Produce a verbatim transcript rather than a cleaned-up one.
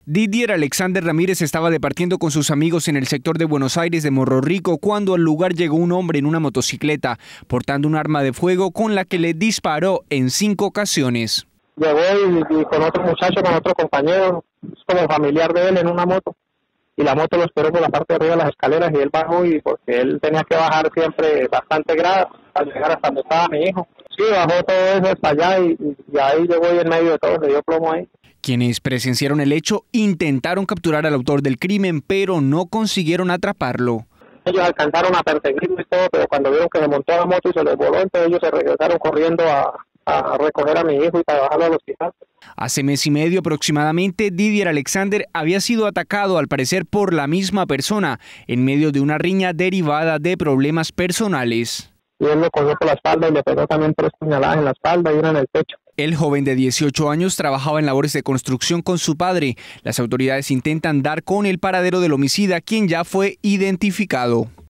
Didier Alexander Ramírez estaba departiendo con sus amigos en el sector de Buenos Aires de Morro Rico cuando al lugar llegó un hombre en una motocicleta, portando un arma de fuego con la que le disparó en cinco ocasiones. Llegó y, y con otro muchacho, con otro compañero, como familiar de él, en una moto. Y la moto lo esperó por la parte de arriba de las escaleras y él bajó, y porque él tenía que bajar siempre bastante grado al llegar hasta donde estaba mi hijo. Sí, bajó todo eso hasta allá y, y ahí llegó y en medio de todo, le dio plomo ahí. Quienes presenciaron el hecho intentaron capturar al autor del crimen, pero no consiguieron atraparlo. Ellos alcanzaron a perseguirlo y todo, pero cuando vieron que se montó a la moto y se les voló, entonces ellos se regresaron corriendo a, a recoger a mi hijo y para bajarlo al hospital. Hace mes y medio aproximadamente, Didier Alexander había sido atacado, al parecer por la misma persona, en medio de una riña derivada de problemas personales. Y él lo cogió por la espalda y le pegó también tres puñaladas en la espalda y una en el pecho. El joven de dieciocho años trabajaba en labores de construcción con su padre. Las autoridades intentan dar con el paradero del homicida, quien ya fue identificado.